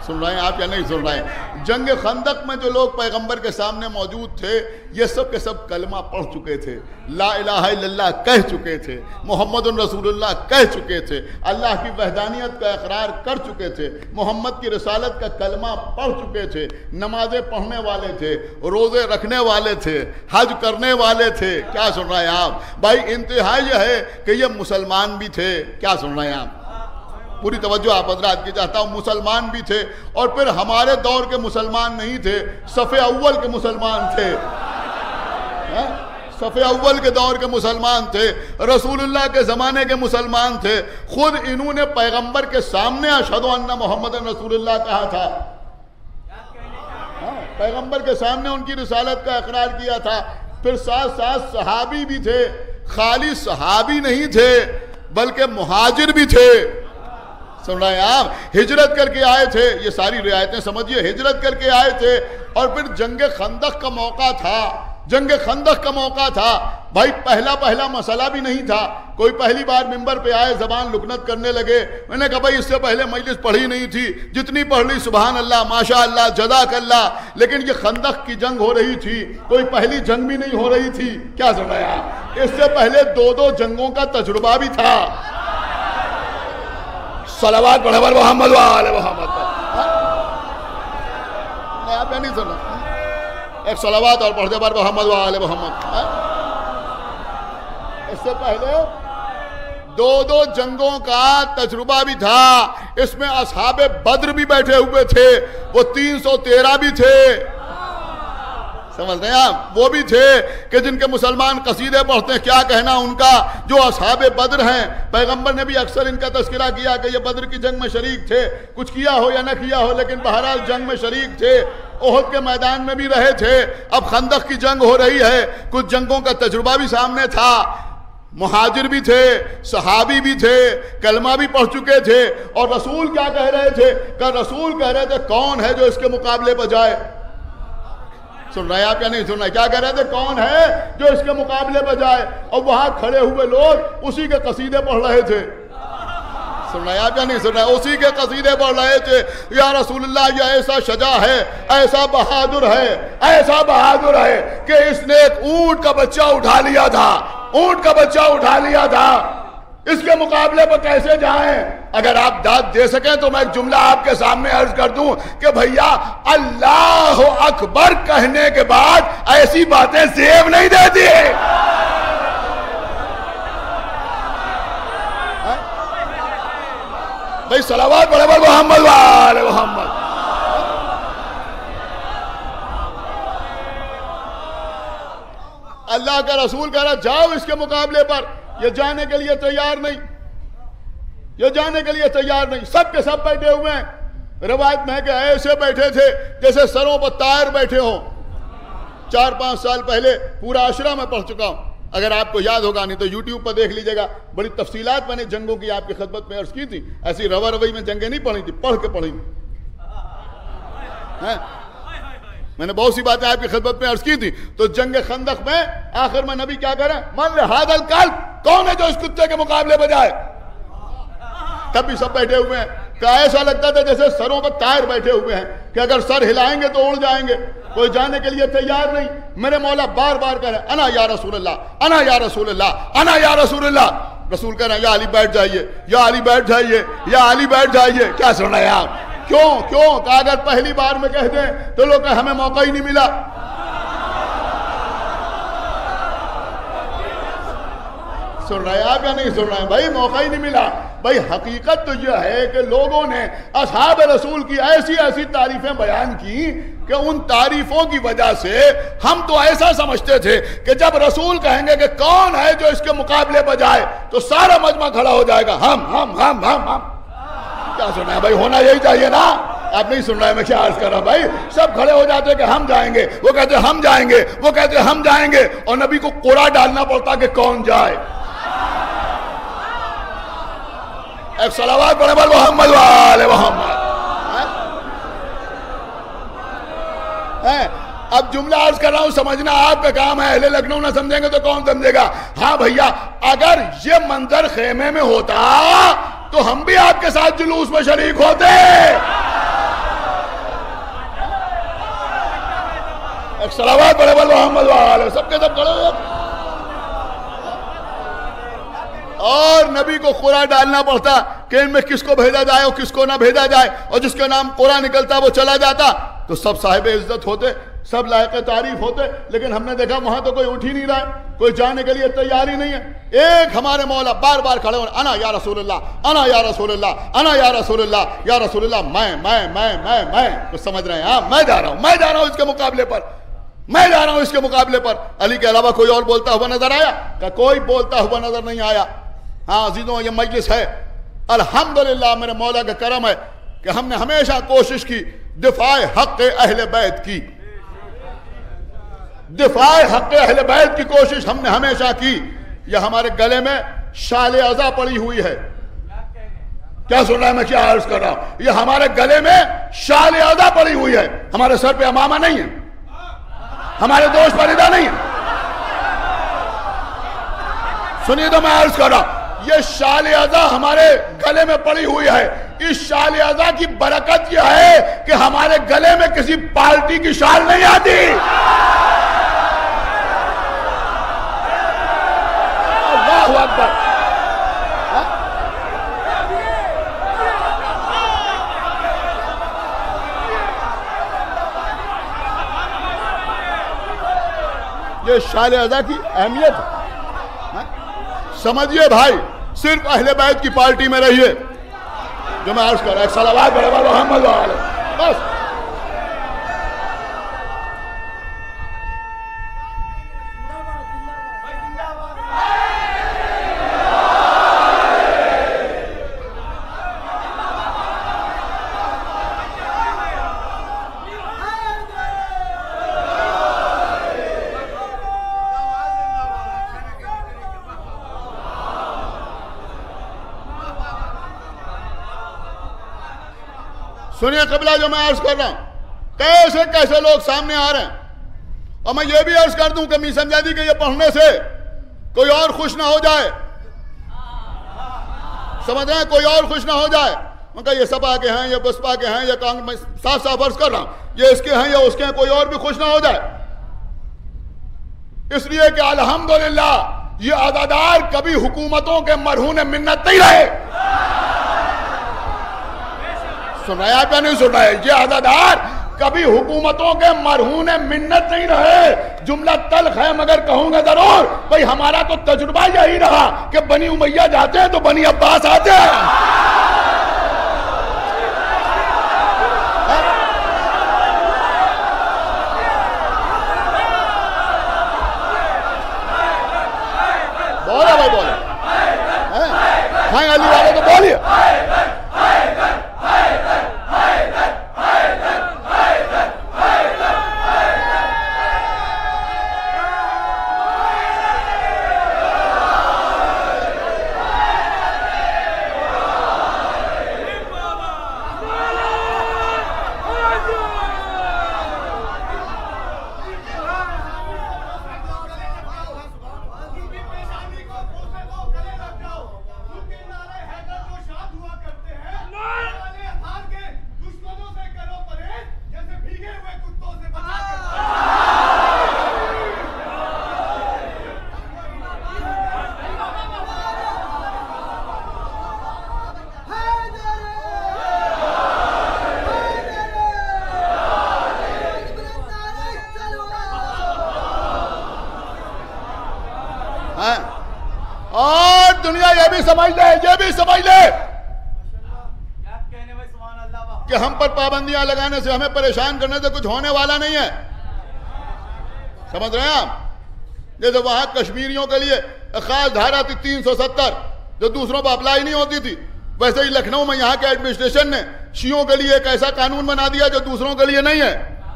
سن رہے ہیں آپ یا نہیں سن رہے ہیں؟ جنگ خندق میں جو لوگ پیغمبر کے سامنے موجود تھے یہ سب کے سب کلمہ پڑھ چکے تھے، لا الہ الا اللہ کہہ چکے تھے، محمد رسول اللہ کہہ چکے تھے، اللہ کی وحدانیت کا اقرار کر چکے تھے، محمد کی رسالت کا کلمہ پڑھ چکے تھے، نمازیں پڑھنے والے تھے، روزے رکھنے والے تھے، حج کرنے والے تھے۔ کیا سن رہے ہیں آپ بھائی؟ انتہا یہ ہے کہ یہ مسلمان بھی تھے۔ کیا سن رہے ہیں آپ؟ پوری توجہ آپ حضرات کی چاہتا ہوں۔ مسلمان بھی تھے، اور پھر ہمارے دور کے مسلمان نہیں تھے، صف اول کے مسلمان تھے، صف اول کے دور کے مسلمان تھے، رسول اللہ کے زمانے کے مسلمان تھے۔ خود انہوں نے پیغمبر کے سامنے اشہد ان محمد رسول اللہ کہا تھا، پیغمبر کے سامنے ان کی رسالت کا اقرار کیا تھا۔ پھر ساتھ ساتھ صحابی بھی تھے، خالی صحابی نہیں تھے بلکہ مہاجر بھی تھے۔ سن رہے ہیں آپ؟ ہجرت کر کے آئے تھے، یہ ساری رعایتیں سمجھیے، ہجرت کر کے آئے تھے، اور پھر جنگ خندق کا موقع تھا، جنگ خندق کا موقع تھا۔ بھائی پہلا مسئلہ بھی نہیں تھا، کوئی پہلی بار ممبر پہ آئے زبان لکنت کرنے لگے۔ میں نے کہا بھائی اس سے پہلے مجلس پڑھی نہیں تھی، جتنی پڑھ لی سبحان اللہ ماشاء اللہ جزاک اللہ، لیکن یہ خندق کی جنگ ہو رہی تھی، کوئی پہلی جنگ بھی نہیں ہو رہی تھی۔ کیا سن رہے ہیں؟ اس سے پہلے دو جنگوں کا تجربہ بھی تھا۔ صلوات پڑھے بر محمد و آل محمد۔ آپ نہیں سن رہے؟ ایک صلوات اور پڑھتے بر محمد و آل محمد۔ اس سے پہلے دو جنگوں کا تجربہ بھی تھا۔ اس میں اصحاب بدر بھی بیٹھے ہوئے تھے، وہ 313 بھی تھے، سمجھ رہے ہیں آپ؟ وہ بھی تھے کہ جن کے مسلمان قصیدے پڑھتے ہیں، کیا کہنا ان کا، جو اصحاب بدر ہیں۔ پیغمبر نے بھی اکثر ان کا تذکرہ کیا کہ یہ بدر کی جنگ میں شریک تھے، کچھ کیا ہو یا نہ کیا ہو لیکن بہرحال جنگ میں شریک تھے، احد کے میدان میں بھی رہے تھے۔ اب خندق کی جنگ ہو رہی ہے، کچھ جنگوں کا تجربہ بھی سامنے تھا، مہاجر بھی تھے، صحابی بھی تھے، کلمہ بھی پڑھ چکے تھے، اور رسول کیا کہہ رہے تھے؟ کہ رسول کہہ رہے تھے کون ہے جو اس کے مقابلے پہ جائے؟ سن رہے ہیں آپ یا نہیں سن رہے؟ کیا کہہ رہے تھے؟ کون ہے جو اس کے مقابلے پہ جائے؟ اور وہاں کھڑے ہوئے لوگ اسی کے قصیدے پڑھ رہے تھے۔ سن رہے ہیں آپ یا نہیں سن رہے؟ اسی کے قصیدے پڑھ رہے تھے، یا رسول اللہ یہ ایسا شجاع ہے، ایسا بہادر ہے، ایسا بہادر ہے کہ اس نے ایک اونٹ کا بچہ اٹھا لیا تھا، اونٹ کا بچہ اٹھا لیا تھا، اس کے مقابلے پر کیسے جائیں؟ اگر آپ داد دے سکیں تو میں ایک جملہ آپ کے سامنے عرض کر دوں کہ بھیا اللہ اکبر کہنے کے بعد ایسی باتیں زیب نہیں دیتی ہے۔ بھائی صلوات پڑھے بر محمد و آل محمد۔ اللہ کا رسول کہہ رہا جاؤ اس کے مقابلے پر، یہ جانے کے لیے تیار نہیں، یہ جانے کے لیے تیار نہیں۔ سب کے سب بیٹھے ہوئے ہیں، روایت میں کہ ایسے بیٹھے تھے جیسے سروں پر طائر بیٹھے ہوں۔ 4-5 سال پہلے پورا عشرہ میں پڑھ چکا ہوں، اگر آپ کو یاد ہوگا، نہیں تو یوٹیوب پر دیکھ لیجئے گا، بڑی تفصیلات میں نے جنگوں کی آپ کی خدمت میں عرض کی تھی۔ ایسی روی میں جنگیں نہیں پڑھی تھی، پڑھ کے پڑھی تھی۔ میں نے بہت سی باتیں آپ کی خدمت میں عرض کی تھی۔ تو جنگ خندق میں آخر میں نبی کیا کہہ رہے ہیں؟ من لہذا الکلب، کون ہے جو اس کتے کے مقابلے پہ جائے؟ تب بھی سب بیٹھے ہوئے ہیں کہ ایسا لگتا تھا جیسے سروں پر طائر بیٹھے ہوئے ہیں کہ اگر سر ہلائیں گے تو اڑ جائیں گے، کوئی جانے کے لیے تیار نہیں۔ میرے مولا بار بار کہہ رہے ہیں انا یا رسول اللہ، انا یا رسول اللہ، انا یا رسول اللہ۔ رسول کہہ رہے ہیں یا علی بیٹھ جائیے، یا علی بیٹھ جائیے، یا علی بیٹھ جائیے۔ کیا سن رہے ہیں آپ؟ کیوں کہ اگر پہلی بار میں کہہ دیں تو لوگ کہ ہمیں موقع ہی نہیں ملا۔ سن رہے ہیں آپ یا نہیں سن رہے ہیں؟ بھائی موقع ہی نہیں ملا۔ بھائی حقیقت تو یہ ہے کہ لوگوں نے اصحاب رسول کی ایسی ایسی تعریفیں بیان کی کہ ان تعریفوں کی وجہ سے ہم تو ایسا سمجھتے تھے کہ جب رسول کہیں گے کہ کون ہے جو اس کے مقابلے پر جائے تو سارا مجمع کھڑا ہو جائے گا، ہم۔ کیا سنا ہے بھائی؟ ہونا یہی چاہیے نا۔ آپ نہیں سن رہے میں کیا عرض کر رہا؟ بھائی سب کھڑے ہو جاتے کہ ہم جائیں گے، وہ کہتے ہم جائیں گے، وہ کہتے ہم جائیں گے، اور نبی کو کوڑا ڈالنا پڑتا کہ کون جائے۔ ایک صلوات پڑھے بر محمد و آل محمد۔ اب جملہ عرض کر رہا ہوں، سمجھنا آپ کا کام ہے، اہل لکھنؤ نہ سمجھیں گے تو کون سمجھے گا؟ ہاں بھیا، اگر یہ منظر خیمے میں ہوتا تو ہم بھی آپ کے ساتھ جلوس میں شریک ہوتے۔ صلوات بڑے بل محمد والے سب کے سب کھڑے ہوئے. اور نبی کو قرآن ڈالنا پڑتا کہ ان میں کس کو بھیجا جائے اور کس کو نہ بھیجا جائے, اور جس کا نام قرآن نکلتا وہ چلا جاتا تو سب صاحب عزت ہوتے, سب لائق تعریف ہوتے. لیکن ہم نے دیکھا وہاں تو کوئی اٹھ ہی نہیں رہا ہے, کوئی جانے کے لیے تیار ہی نہیں ہے. ایک ہمارے مولا بار بار کھڑے ہوئے, انا یا رسول اللہ, انا یا رسول اللہ, انا یا رسول اللہ, یا رسول اللہ. میں کچھ سمجھ رہے ہیں؟ ہاں میں جا رہا ہوں اس کے مقابلے پر, میں جا رہا ہوں اس کے مقابلے پر. علی کے علاوہ کوئی اور بولتا ہوا نظر آیا؟ کہ کوئی بولتا ہوا نظر نہیں آیا. ہاں عزیزوں, یہ مجلس ہے الحمدللہ میرے مولا کا کرم ہے کہ ہم نے ہمیشہ کوشش کی دفاع حق اہل بیت کی, دفاع حق اہل بیت کی کوشش ہم نے ہمیشہ کی. یہ ہمارے گلے میں شال عزا پڑی ہوئی ہے. کیا سن رہا ہے میں کیا عرض کر رہا ہوں؟ یہ ہمارے گلے میں شال عزا پڑی ہوئی ہے. ہمارے سر پہ امامہ نہیں ہے, ہمارے دوست پریدہ نہیں ہے. سنیے تو میں عرض کر رہا ہوں, یہ شال عزا ہمارے گلے میں پڑی ہوئی ہے. اس شال عزا کی برکت یہ ہے کہ ہمارے گلے میں کسی پارٹی کی شال نہیں آتی. اللہ اکبر. یہ شال عزا کی اہمیت ہے. سمجھئے بھائی, صرف اہل بیت کی پارٹی میں رہیے جو میں عرض کر رہا. ایک صلوات بڑے بل محمد والے بس. سنیے قبلہ جو میں عرض کر رہا ہوں, کیسے کیسے لوگ سامنے آ رہے ہیں. اور میں یہ بھی عرض کر دوں کہ می سمجھا دی کہ یہ پڑھنے سے کوئی اور خوش نہ ہو جائے. سمجھ رہے ہیں؟ کوئی اور خوش نہ ہو جائے. میں کہا یہ سپا کے ہیں, یہ بسپا کے ہیں, یہ کانگریس, میں صاف صاف عرض کر رہا ہوں, یہ اس کے ہیں یا اس کے ہیں, کوئی اور بھی خوش نہ ہو جائے. اس لیے کہ الحمدللہ یہ عزادار کبھی حکومتوں کے مرہون منت نہیں رہے. سنایا پہ نہیں سنا ہے؟ یہ عزادار کبھی حکومتوں کے مرہون منت نہیں رہے. جملہ تلخ ہے مگر کہوں گا ضرور. بھئی ہمارا تو تجربہ یہی رہا کہ بنی امیہ جاتے ہیں تو بنی عباس آتے ہیں. بولے بھائی بولے, ہاں علی والے تو بولیے. اور دنیا یہ بھی سمجھ لے, یہ بھی سمجھ لے کہ ہم پر پابندیاں لگانے سے, ہمیں پریشان کرنے سے کچھ ہونے والا نہیں ہے. سمجھ رہے ہیں آپ؟ جیسے وہاں کشمیریوں کے لیے خاص دھارا تھی 370 جو دوسروں پر اپلائی نہیں ہوتی تھی, ویسے ہی لکھنؤ میں یہاں کے ایڈمنسٹریشن نے شیعوں کے لیے ایک ایسا قانون بنا دیا جو دوسروں کے لیے نہیں ہے.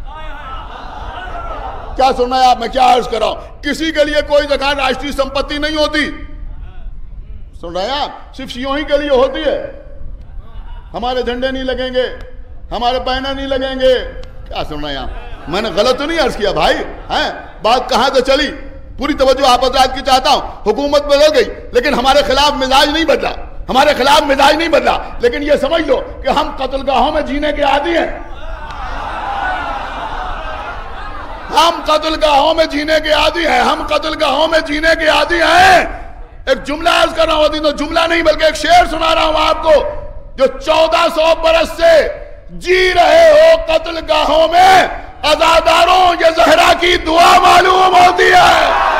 کیا سننا ہے آپ؟ میں کیا عرض کر رہا ہوں, کسی کے لیے کوئی جگہ راشٹری سمپتی نہیں ہوتی. سن رہے ہیں آپ؟ صرف شیعوں ہی کے لیے ہوتی ہے. ہمارے جھنڈے نہیں لگیں گے, ہمارے بینر نہیں لگیں گے. کیا سن رہے ہیں آپ؟ میں نے غلط تو نہیں عرض کیا بھائی؟ بات کہاں سے چلی؟ پوری توجہ آپ حضرات کی چاہتا ہوں. حکومت بدل گئی لیکن ہمارے خلاف مزاج نہیں بدلا, ہمارے خلاف مزاج نہیں بدلا. لیکن یہ سمجھ لو کہ ہم قتل گاہوں میں جینے کے عادی ہیں. ہم قتل گاہوں میں جینے کے عادی ہیں، ہم قتل گاہوں میں جینے کے عادی ہیں۔ ایک جملہ عرض کر رہا ہوں، تو جملہ نہیں بلکہ ایک شعر سنا رہا ہوں آپ کو، جو 1400 برس سے جی رہے ہو قتل گاہوں میں، عزاداروں یہ زہرا کی دعا معلوم ہوتی ہے۔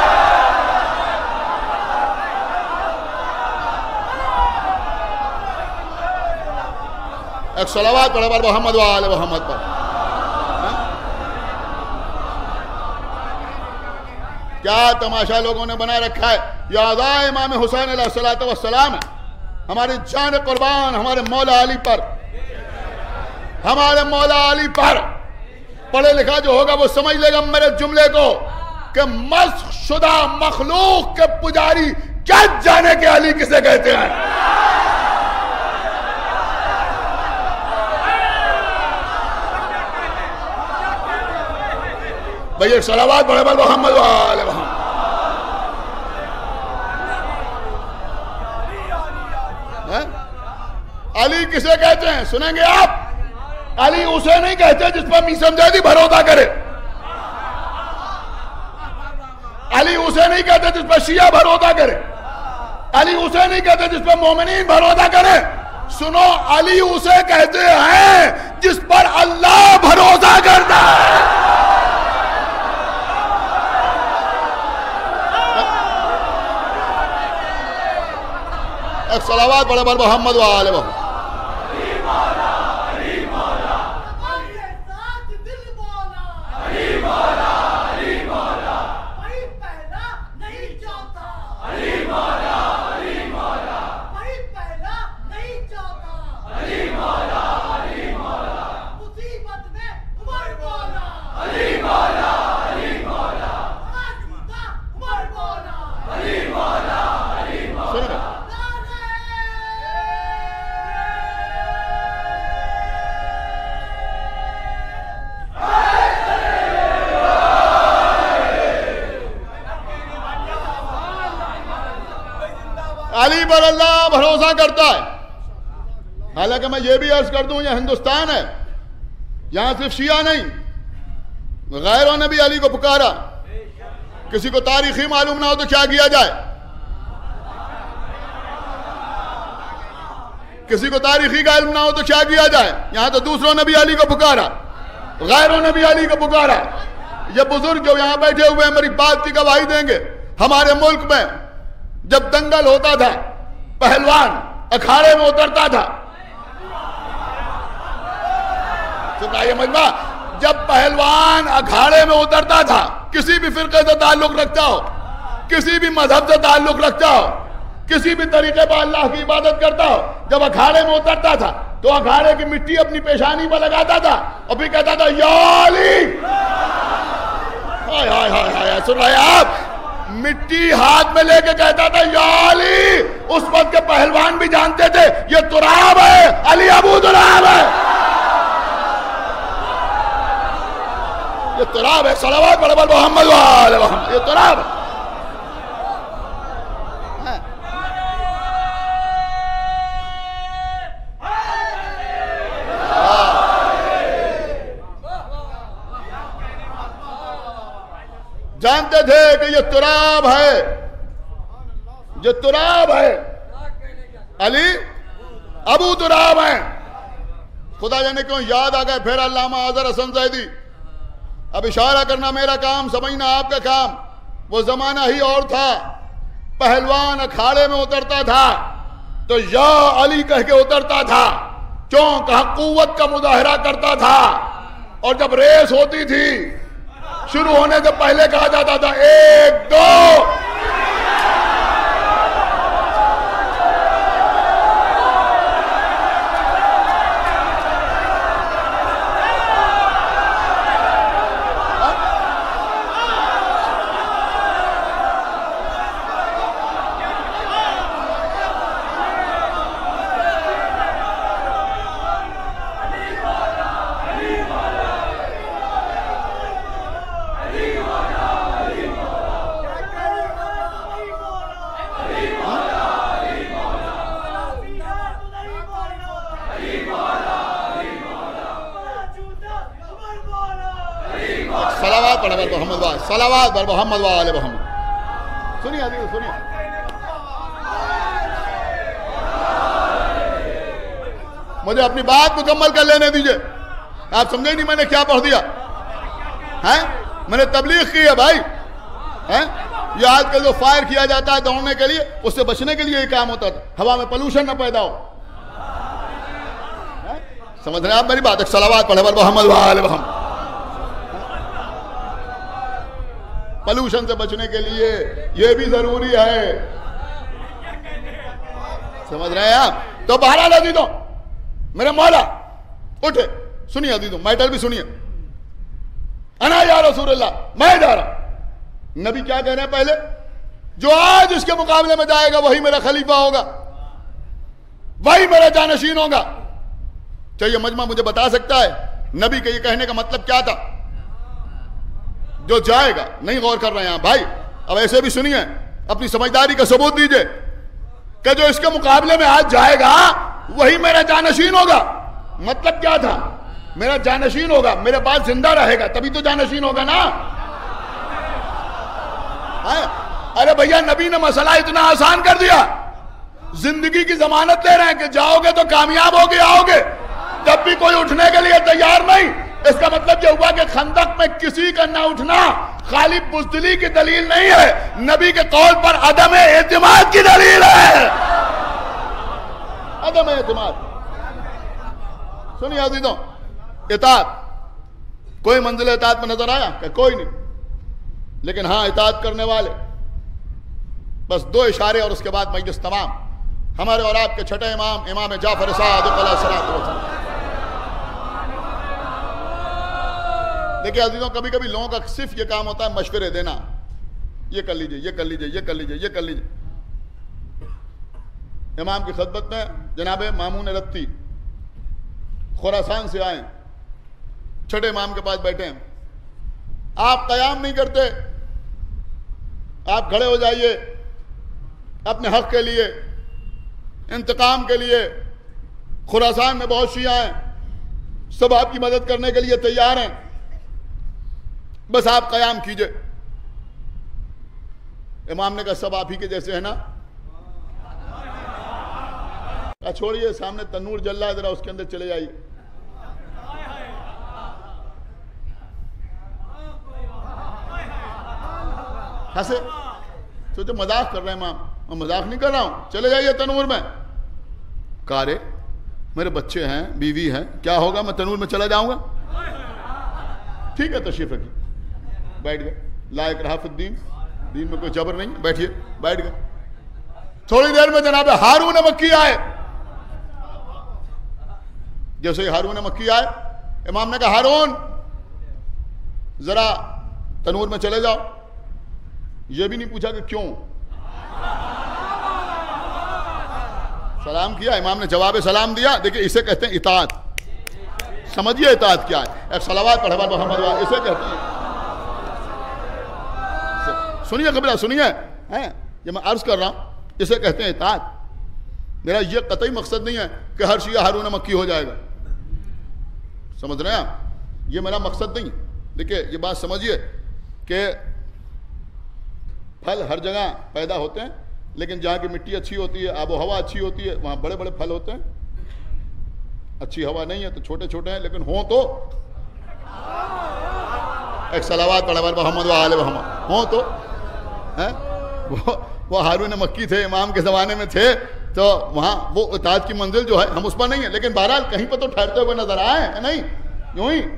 ایک صلوات پڑھو پر محمد و آل محمد پر۔ کیا تماشا لوگوں نے بنا رکھا ہے؟ یہ اعضاء امام حسین علیہ السلام ہے، ہماری جان قربان ہمارے مولا علی پر، ہمارے مولا علی پر۔ پڑھے لکھا جو ہوگا وہ سمجھ لے گا میرے جملے کو کہ مسخ شدہ مخلوق کے پجاری کیا جانے کہ علی کسے کہتے ہیں۔ بھئی ایک صلوات پڑھے پر محمد و آل محمد۔ علی کسے کہتے ہیں سنیں گے آپ؟ علی اسے نہیں کہتے جس پر میسم زیدی بھروسہ کرے، علی اسے نہیں کہتے جس پر شیعہ بھروسہ کرے، علی اسے نہیں کہتے جس پر مومنین بھروسہ کرے۔ سنو، علی اسے کہتے ہیں جس پر اللہ بھروسہ کرتا ہے۔ ایک صلوات پڑھے پر محمد و آل محمد۔ علی پر اللہ بھروسہ کرتا ہے۔ حالانکہ میں یہ بھی عرض کر دوں، یہ ہندوستان ہے، یہاں صرف شیعہ نہیں، غیروں نے بھی علی کو پکارا۔ کسی کو تاریخی معلوم نہ ہو تو کیا کیا جائے؟ کسی کو تاریخی کا علم نہ ہو تو کیا کیا جائے؟ یہاں تو دوسروں نے بھی علی کو پکارا، غیروں نے بھی علی کو پکارا۔ یہ بزرگ جو یہاں بیٹھے ہوئے ہیں میری بات کی گواہی دیں گے۔ ہمارے ملک میں جب دنگل ہوتا تھا، پہلوان اکھاڑے میں اترتا تھا، سنائیے مجمع، جب پہلوان اکھاڑے میں اترتا تھا، کسی بھی فرقے سے تعلق رکھتا ہو، کسی بھی مذہب سے تعلق رکھتا ہو، کسی بھی طریقے پر اللہ کی عبادت کرتا ہو، جب اکھاڑے میں اترتا تھا تو اکھاڑے کی مٹی اپنی پیشانی پر لگاتا تھا اور پھر کہتا تھا یا علی۔ ہائے ہائے ہائے ہائے، سن رہے آپ؟ مٹی ہاتھ میں لے کے کہتا تھا یا علی۔ اس وقت کے پہلوان بھی جانتے تھے یہ تراب ہے، علی ابو تراب ہے، یہ تراب ہے۔ صلوات پڑھے پر محمد و آل محمد۔ یہ تراب ہے۔ جانتے تھے کہ یہ تراب ہے، یہ تراب ہے، علی ابو تراب ہیں۔ خدا جانے کیوں یاد آ گئے پھر علامہ اظہر حسن زیدی۔ اب اشارہ کرنا میرا کام، سمجھنا آپ کا کام۔ وہ زمانہ ہی اور تھا، پہلوان اکھاڑے میں اترتا تھا تو یا علی کہہ کے اترتا تھا، کیوں؟ کہ قوت کا مظاہرہ کرتا تھا۔ اور جب ریس ہوتی تھی شروع ہونے سے پہلے کہا جاتا تھا 1 2۔ صلوات پڑھے بر محمد وآل صلوات بر محمد وآل محمد. سنیے حدیث سنیے. مجھے اپنی بات مکمل کر لینے دیجئے. آپ سمجھے نہیں میں نے کیا پڑھ دیا ہے؟ میں نے تبلیغ کی ہے بھائی. یہ آج کل جو فائر کیا جاتا ہے دوڑنے کے لیے، اس سے بچنے کے لیے یہ کام ہوتا تھا، ہوا میں پولوشن نہ پیدا ہو. سمجھ رہے ہیں آپ میری بات؟ صلوات پڑھے بر محمد وآل محمد. پولوشن سے بچنے کے لیے یہ بھی ضروری ہے. سمجھ رہے ہیں آپ؟ تو بہرحال عزیزوں میرے مولا اٹھے. سنیے عزیزوں میٹر بھی سنیے. انا یا رسول اللہ، میں جا رہا. نبی کیا کہہ رہے ہیں پہلے؟ جو آج اس کے مقابلے میں جائے گا وہی میرا خلیفہ ہوگا، وہی میرا جانشین ہوگا. چاہیے مجمع مجھے بتا سکتا ہے نبی کے یہ کہنے کا مطلب کیا تھا؟ جو جائے گا. نہیں غور کر رہے ہیں آپ بھائی. اب ایسے بھی سنیے، اپنی سمجھداری کا ثبوت دیجئے کہ جو اس کے مقابلے میں آج جائے گا وہی میرا جانشین ہوگا. مطلب کیا تھا؟ میرا جانشین ہوگا، میرے بعد زندہ رہے گا تبھی تو جانشین ہوگا نا. ارے بھیا نبی نے مسئلہ اتنا آسان کر دیا. زندگی کی ضمانت دے رہے ہیں کہ جاؤ گے تو کامیاب ہو کے آؤ گے، تب بھی کوئی اٹھنے کے لیے تیار نہیں. اس کا مطلب یہ ہوا کہ خندق میں کسی کا نہ اٹھنا خالی بزدلی کی دلیل نہیں ہے، نبی کے قول پر عدم اعتماد کی دلیل ہے. عدم اعتماد. سنیے عزیزوں، اطاعت. کوئی منزل اطاعت میں نظر آیا کہ کوئی نہیں؟ لیکن ہاں اطاعت کرنے والے بس 2 اشارے اور اس کے بعد مجلس تمام. ہمارے اور آپ کے چھٹے امام امام جعفر صادق علیہ السلام. دیکھیں عزیزوں کبھی کبھی لوگوں کا صرف یہ کام ہوتا ہے مشورے دینا. یہ کر لیجئے، یہ کر لیجئے، یہ کر لیجئے، یہ کر لیجئے. امام کی خدمت میں جناب مامون رتی خراسان سے آئے، چھٹے امام کے پاس بیٹھے ہیں. آپ قیام نہیں کرتے، آپ کھڑے ہو جائیے اپنے حق کے لیے، انتقام کے لیے. خراسان میں بہت شیعہ ہیں، سب آپ کی مدد کرنے کے لیے تیار ہیں، بس آپ قیام کیجئے. امام نے کہا سب آپ ہی کے جیسے ہیں نا؟ چھوڑیے، سامنے تنور جل رہا ہے، ذرا اس کے اندر چلے جائیے. ہنسے سوچے مذاق کر رہے ہیں امام. میں مذاق نہیں کر رہا ہوں، چلے جائیے تنور میں. کارے میرے بچے ہیں، بیوی ہیں، کیا ہوگا میں تنور میں چلا جاؤں گا؟ ٹھیک ہے تشریف رکھیے. بیٹھ گئے. لا اکراہ فی الدین، دین میں کوئی جبر نہیں، بیٹھیے. بیٹھ گئے. تھوڑی دیر میں جناب ہارون مکی آئے. جیسے ہی ہارون مکی آئے امام نے کہا ہارون ذرا تنور میں چلے جاؤ. یہ بھی نہیں پوچھا کہ کیوں. سلام کیا، امام نے جواب سلام دیا. دیکھیں اسے کہتے ہیں اطاعت. سمجھیے اطاعت کیا ہے. ایک صلوات پڑھے بر محمد وآل، اسے کہتے ہیں. سنیے قبلہ سنیے، یہ میں عرض کر رہا ہوں، اسے کہتے ہیں اطاعت. میرا یہ قطعی مقصد نہیں ہے کہ ہر شیعہ ہارون مکی ہو جائے گا. سمجھ رہے ہیں آپ؟ یہ میرا مقصد نہیں. دیکھیں یہ بات سمجھیے کہ پھل ہر جگہ پیدا ہوتے ہیں، لیکن جہاں کی مٹی اچھی ہوتی ہے، آب و ہوا اچھی ہوتی ہے، وہاں بڑے بڑے پھل ہوتے ہیں. اچھی ہوا نہیں ہے تو چھوٹے چھوٹے ہیں، لیکن ہوں تو. ایک صلوات پڑھے بر محمد وآل محمد. ہوں تو وہ ہارون مکی تھے، امام کے زمانے میں تھے، تو وہاں وہ اطاعت کی منزل جو ہے ہم اس پر نہیں ہیں، لیکن بہرحال کہیں پہ تو ٹھہرتے ہوئے نظر آئے ہیں. نہیں یوں ہی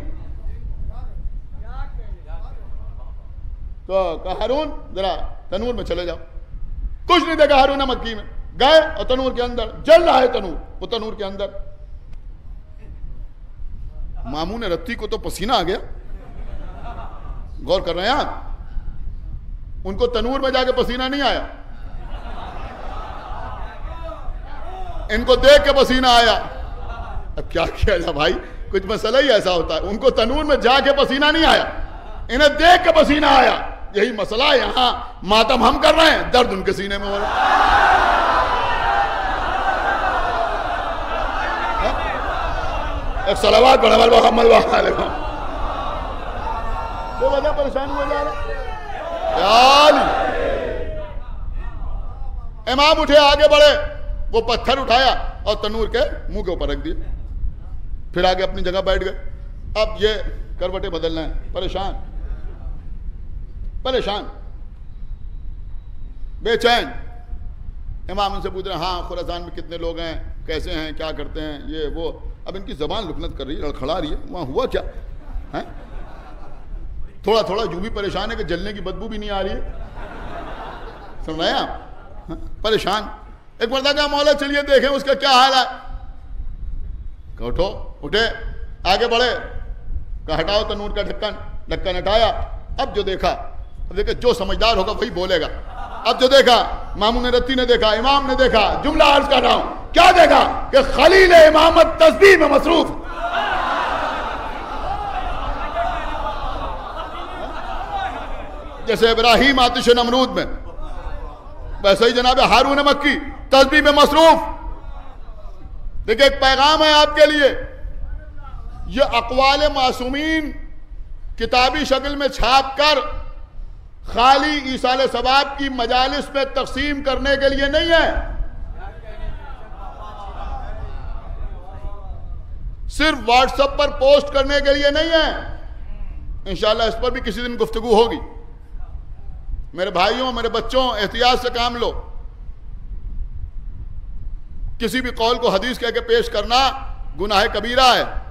تو کہا ہارون ذرا تنور میں چلے جاؤ. کچھ نہیں دیکھا ہارون مکی میں. گئے اور تنور کے اندر جل رہا ہے تنور. وہ تنور کے اندر مامون رتی کو تو پسینہ آ گیا. غور کر رہے ہیں آپ؟ ان کو تنور میں جا کے پسینہ نہیں آیا، ان کو دیکھ کے پسینہ آیا. اب کیا کیا جائے بھائی، کچھ مسئلہ ہی ایسا ہوتا ہے. ان کو تنور میں جا کے پسینہ نہیں آیا، انہیں دیکھ کے پسینہ آیا. یہی مسئلہ ہے. یہاں ماتم ہم کر رہے ہیں، درد ان کے سینے میں ہو رہا ہے. ایک صلوات پڑھے بر محمد وآل محمد. بے وجہ پریشان ہو جا رہا ہے. امام اٹھے, آگے بڑھے, وہ پتھر اٹھایا اور تنور کے منہ کے اوپر رکھ دیا, پھر آگے اپنی جگہ بیٹھ گئے. اب یہ کروٹیں بدلنا ہے, پریشان پریشان بے چین. امام ان سے پوچھ رہے ہیں, ہاں خراسان میں کتنے لوگ ہیں, کیسے ہیں, کیا کرتے ہیں, یہ وہ. اب ان کی زبان لکنت کر رہی ہے, لڑکھڑا رہی ہے, وہاں ہوا کیا ہے. تھوڑا تھوڑا یوں بھی پریشان ہے کہ جلنے کی بدبو بھی نہیں آ رہی ہے. سن رہے ہیں آپ, پریشان. ایک مرتبہ کہا مولا چلیے دیکھیں اس کا کیا حال ہے. کہ اٹھو, اٹھے, آگے بڑھے, کہ ہٹاؤ تنور کا ڈھکن. ڈھکن ہٹایا. اب جو دیکھا, اب دیکھا جو سمجھدار ہوگا وہی بولے گا. اب جو دیکھا, مامون رتی نے دیکھا, امام نے دیکھا, جملہ عرض کر رہا ہوں, کیا دیکھا کہ خلیل امامت تسبیح میں مصروف. جیسے ابراہیم آتش نمرود میں, ویسے ہی جناب ہارون مکی تسبیح میں مصروف. دیکھیں ایک پیغام ہے آپ کے لیے, یہ اقوال معصومین کتابی شکل میں چھاپ کر خالی ایصال ثواب کی مجالس میں تقسیم کرنے کے لیے نہیں ہے, صرف واٹس ایپ پر پوسٹ کرنے کے لیے نہیں ہے. انشاءاللہ اس پر بھی کسی دن گفتگو ہوگی. میرے بھائیوں, میرے بچوں, احتیاط سے کام لو. کسی بھی قول کو حدیث کہہ کے پیش کرنا گناہ کبیرہ ہے.